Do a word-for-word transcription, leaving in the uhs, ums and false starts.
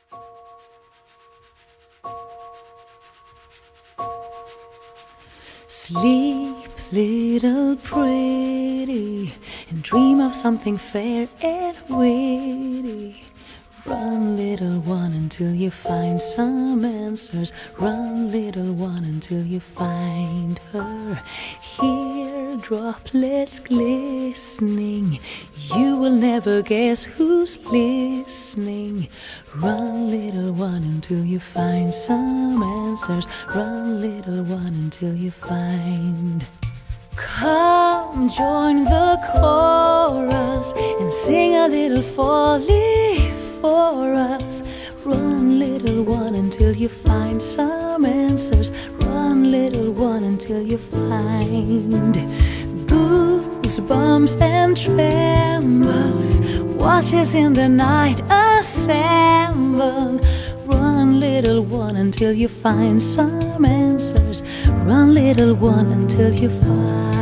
Sleep, little pretty, and dream of something fair and witty. Run, little one, until you find some answers. Run, little one, until you find her. Hear droplets glistening, you will never guess who's listening. Run, little one, until you find some answers. Run, little one, until you find. Come, join the chorus and sing a little folly for us. Run, little one, until you find some answers. Run, little one, until you find. Goosebumps and trembles, watches in the night assemble. Run, little one, until you find some answers. Run, little one, until you find.